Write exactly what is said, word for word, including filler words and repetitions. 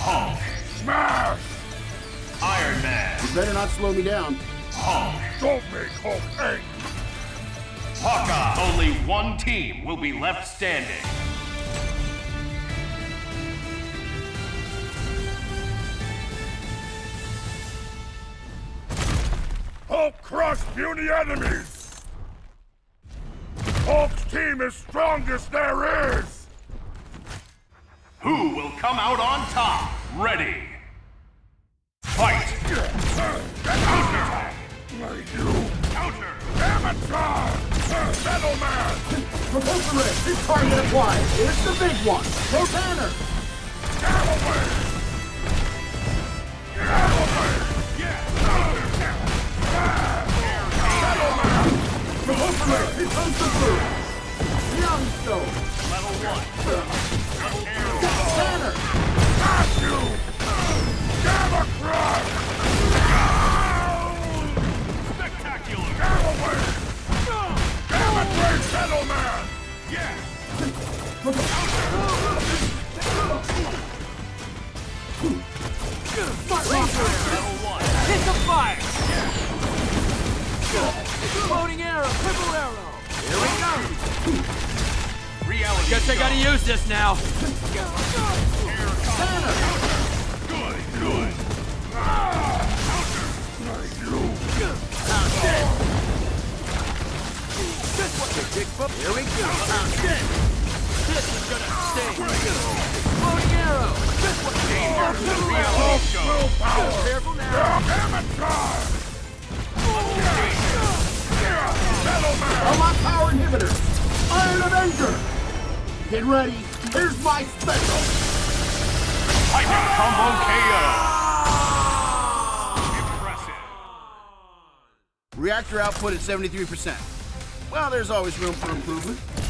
Hulk. Smash! Iron Man. You better not slow me down. Hulk. Don't make Hulk angry! Hawkeye. Only one team will be left standing. Hulk crush puny enemies! Hulk's team is strongest there is! Who will come out on top? Ready. Fight. Counter. You Counter. amateur! Metal Man! Propulsor ray, this target applied. It's the big one. Go Banner. Get away! Get away! Metal Man! Propulsor ray, here comes the blue. Young Stone. Level one. Banner. Got you! Gamma Crush! Spectacular. Get away! Gamma Ray Metal Man! Yes. Level one. Hit the fire! Floating arrow, triple arrow. Here we go. Reality. Guess I gotta use this now. Good. Good. Here we go. This is gonna sting. Floating arrow. This one. Reality show. Willpower! Careful now. Amateur! Metal Man! On my power inhibitor. Iron Avenger. Get ready. Here's my special. Titan combo K O. Impressive. Reactor output at seventy-three percent. Well, there's always room for improvement.